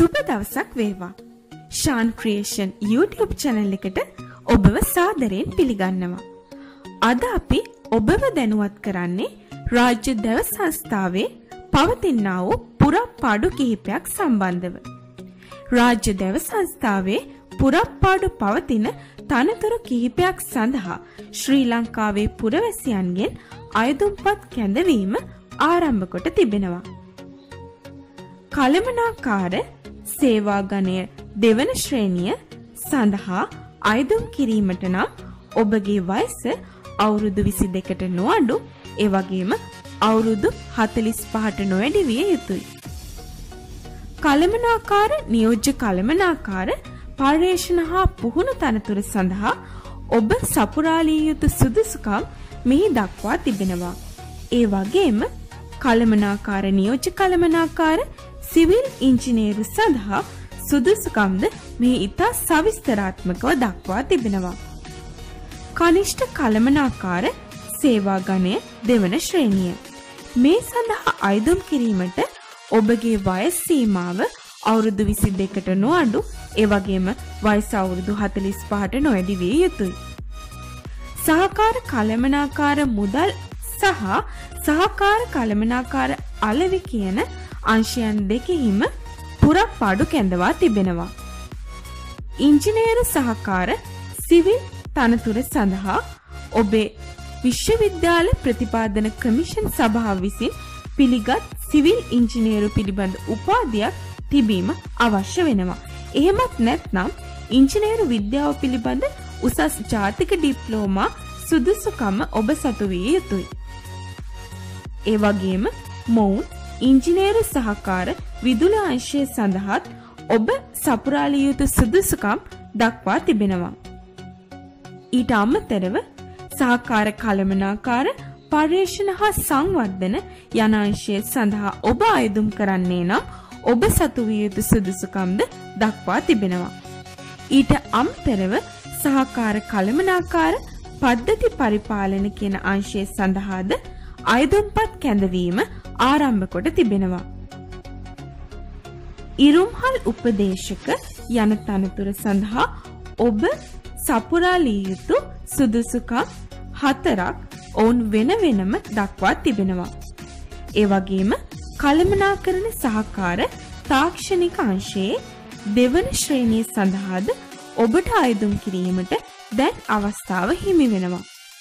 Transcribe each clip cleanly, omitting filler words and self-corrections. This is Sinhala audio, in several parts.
සුබ දවසක් වේවා. ශාන් ක්‍රියේෂන් YouTube channel එකට ඔබව සාදරයෙන් පිළිගන්නවා. අද අපි ඔබව දැනුවත් කරන්නේ රාජ්‍ය දැව සංස්ථාවේ පවතිනා වූ පුරප්පාඩු කිහිපයක් සම්බන්ධව. රාජ්‍ය දැව සංස්ථාවේ පුරප්පාඩු පවතින තනතුරු කිහිපයක් සඳහා ශ්‍රී ලංකාවේ පුරවැසියන්ගෙන් අයදුම්පත් කැඳවීම ආරම්භ කොට තිබෙනවා. කළමනාකාර සේවා ගණය දෙවන ශ්‍රේණිය සඳහා අයදුම් කිරීමට නම් ඔබගේ වයස අවුරුදු 22ට නොඅඩු ඒ වගේම අවුරුදු 45ට නොවැඩි විය යුතුයි. කළමනාකාර නියෝජ්‍ය කළමනාකාර පර්යේෂණ හා පුහුණු තනතුරු සඳහා ඔබ සපුරාලිය යුතු සුදුසුකම් මෙහි දක්වා තිබෙනවා. ඒ වගේම කළමනාකාර නියෝජ්‍ය කළමනාකාර සිවිල් ඉංජිනේරු සඳහා සුදුසුකම්ද මෙහි ඉතා සවිස්තරාත්මකව දක්වා තිබෙනවා. කනිෂ්ඨ කළමනාකාර සේවා ගණය දෙවන ශ්‍රේණිය. මේ සඳහා අයදුම් කිරීමට ඔබගේ වයස් සීමාව අවුරුදු 22ට නොඅඩු ඒ වගේම වයස අවුරුදු 45ට නොවැඩි විය යුතුයි. සහකාර කළමනාකාර මුදල් සහ සහකාර කළමනාකාර අලෙවි කියන අංශයන් දෙකෙහිම පුරප්පාඩු කැඳවා තිබෙනවා. ඉංජිනේරු සහකාර සිවිල් තනතුර සඳහා ඔබේ විශ්වවිද්‍යාල ප්‍රතිපාදන කමිෂන් සභාව විසින් පිළිගත් සිවිල් ඉංජිනේරු පිළිබඳ උපාධියක් තිබීම අවශ්‍ය වෙනවා. එහෙමත් නැත්නම් ඉංජිනේරු විද්‍යාව පිළිබඳ උසස් ජාතික ඩිප්ලෝමා සුදුසුකම ඔබ සතු විය යුතුයි. ඒ වගේම මොවුන් ඉංජිනේරු සහකාර විදුල අංශය සඳහාත් ඔබ සපුරාලිය යුතු සුදුසුකම් දක්වා තිබෙනවා. ඊට අමතරව සහකාර කළමනාකාර පර්යේෂණ හා සංවර්ධන යන අංශය සඳහා ඔබ අයදුම් කරන්නේ නම් ඔබ සතු විය යුතු සුදුසුකම්ද දක්වා තිබෙනවා. ඊට අමතරව සහකාර කළමනාකාර පද්ධති පරිපාලන කියන අංශය සඳහාද අයදුම්පත් කැඳවීම ආරම්භ කොට තිබෙනවා. ඉරුම්හල් උපදේශක යන තනතුර සඳහා ඔබ සපුරාලිය යුතු සුදුසුකම් 4ක් ඔවුන් වෙන වෙනම දක්වා තිබෙනවා. ඒ වගේම කළමනාකරණ සහකාර තාක්ෂණික අංශයේ දෙවන ශ්‍රේණිය සඳහාද ඔබට අයදුම් කිරීමට දැන් අවස්ථාව හිමි වෙනවා.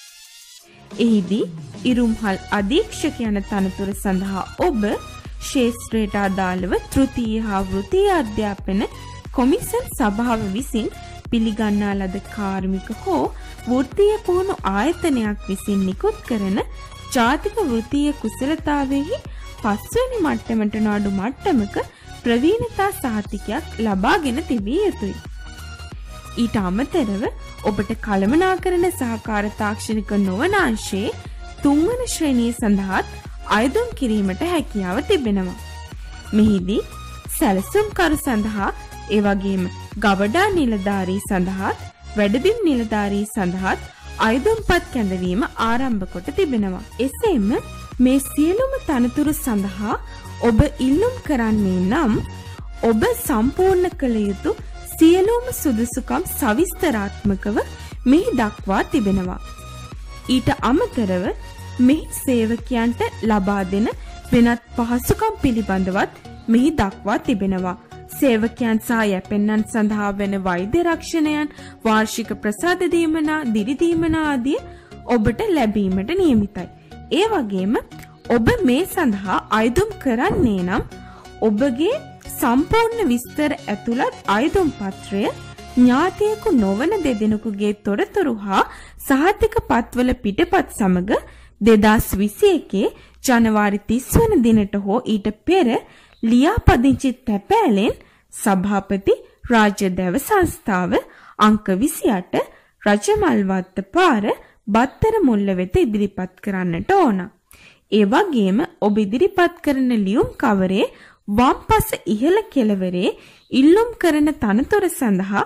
එහිදී ඉරුම්හල් අධීක්ෂක යන තනතුර සඳහා ඔබ ශේෂ්ත්‍රයට අදාළව තෘතීය හා වෘත්තීය අධ්‍යාපන කොමිසම් සභාව විසින් පිළිගන්නා ලද කාර්මික හෝ වෘත්තීය පුහුණු ආයතනයක් විසින් නිකුත් කරන ජාතික වෘත්තීය කුසලතාවෙහි 5 වෙනි මට්ටමට නඩු මට්ටමක ප්‍රවීණතා සහතිකයක් ලබාගෙන තිබිය යුතුයි. ඊට අමතරව ඔබට කළමනාකරණ සහකාර තාක්ෂණික නොවන අංශයේ 3 වන ශ්‍රේණිය සඳහාත් අයදුම් කිරීමට හැකියාව තිබෙනවා. මෙහිදී සැලසුම්කරු සඳහා ඒ වගේම ගවඩා නිලධාරී සඳහාත් වැඩබිම් නිලධාරී සඳහාත් අයදුම්පත් කැඳවීම ආරම්භ කොට තිබෙනවා. එසේම මේ සියලුම තනතුරු සඳහා ඔබ ඉල්ලුම් කරන්නේ නම් ඔබ සම්පූර්ණ කළ යුතු සියලුම සුදුසුකම් සවිස්තරාත්මකව මෙහි දක්වා තිබෙනවා. ඊට අමතරව මෙහි සේවකයන්ට ලබා දෙන වෙනත් පහසුකම් පිළිබඳවත් මෙහි දක්වා තිබෙනවා. සේවකයන් සහ යැපෙන්නන් සඳහා වෙන වෛද්‍ය රක්ෂණයන්, වාර්ෂික ප්‍රසාද දීමනා, දිරි දීමනා ආදී ඔබට ලැබීමට නියමිතයි. ඒ වගේම ඔබ මේ සඳහා අයදුම් කරන්නේ නම් ඔබගේ සම්පූර්ණ විස්තර ඇතුළත් අයදුම් පත්‍රය ඥාතියෙකු නොවන දෙදෙනෙකුගේ තොරතුරු හා සහතික පත්වල පිටපත් සමග 2021 ජනවාරි 30 වන දිනට හෝ ඊට පෙර ලියාපදිංචි තැපෑලෙන් සභාපති රාජ්‍ය දැව සංස්ථාව අංක 28 රජමල්වත්ත පාර බත්තර මුල්ල වෙත ඉදිරිපත් කරන්නට ඕන. ඒ වගේම ඔබ ඉදිරිපත් කරන ලියුම් කවරේ වම්පස ඉහළ කෙළවරේ ඉල්ලුම් කරන තනතුර සඳහා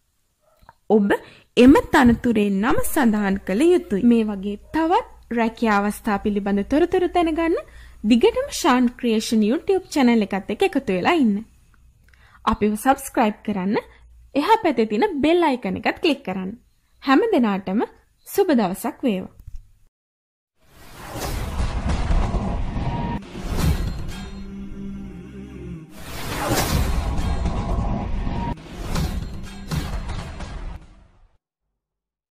ඔබ එම තනතුරේ නම සඳහන් කළ යුතුයි. මේ වගේ තවත් රැකියා අවස්ථා පිළිබඳ තොරතුරු දැනගන්න දිගටම ශාන් ක්‍රියේෂන් YouTube channel එකත් එක්ක එකතු වෙලා ඉන්න. අපිව subscribe කරන්න. එහා පැත්තේ තියෙන bell icon එකත් click කරන්න. හැම දිනාටම සුබ දවසක් වේවා.